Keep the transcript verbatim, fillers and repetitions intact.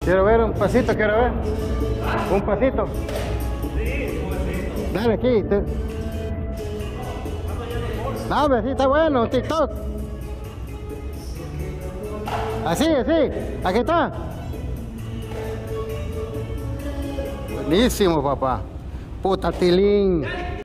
Quiero ver un pasito, quiero ver. Un pasito. Dale aquí. Te... No, hombre, sí está bueno, un TikTok. Así, así. Aquí está. Buenísimo, papá. Puta tilín.